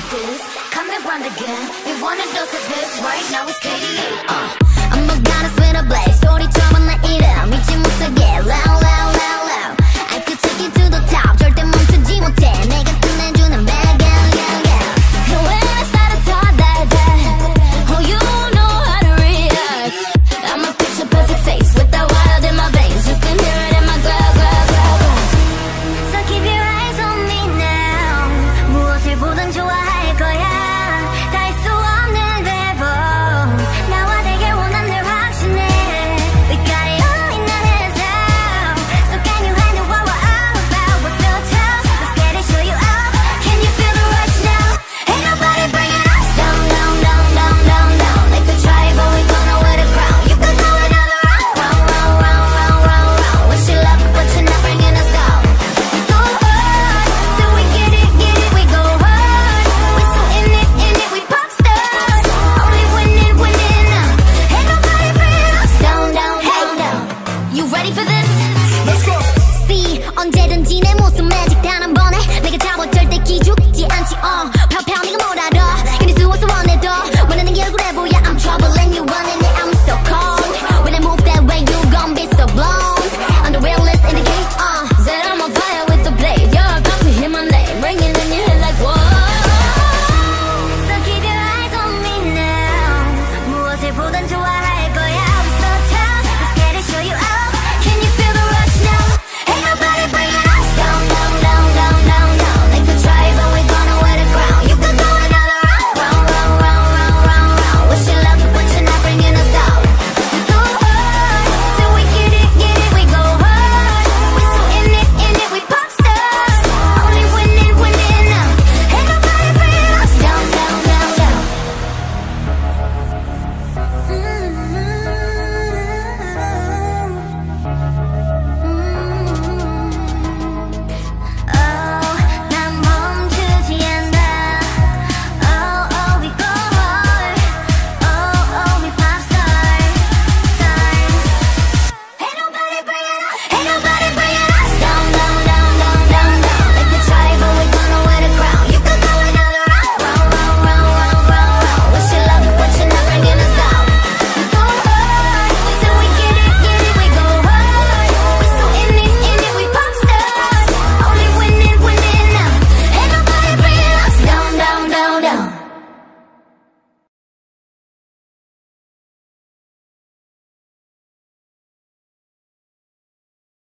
this. Come and run again. We wanna dose of this. Right now it's KDA. I'm a goddess with a blaze. 소리처럼 나 이름 잊지 못하게. Loud, loud, loud, loud. I could take you to the top. 절대 멈추지 못해. 내가 끝내주는 bag. And when I start to talk like that, oh, you know how to react. I'm a picture perfect face with that wild in my veins. You can hear it in my glow, glow, glow, glow. So keep your eyes on me now. 무엇을 보든 좋아할 거야. 다 할 수 없는 배vo. 나와 되길 원한 늘 확신해. We got it all in our hands now. So can you handle what we're all about? We're so tough. Let's get it, show you out. Can you feel the rush now? Ain't nobody bringing us down, down, down, down, down, down. They could try, but we gonna win the crown. You could go another round, round, round, round, round, round, round. Wish you luck, but you're not bringing us down. We go hard, till we get it, we go hard. We're so in it, we pop stars. Only winning, winning. Ain't nobody bringing us down, down, down, down. You ready for this? Let's go. See, 언제든지 내 모습 매직 단 한 번에 내가 잡아 절대 기죽지 않지. 펴펴 네가 뭐라도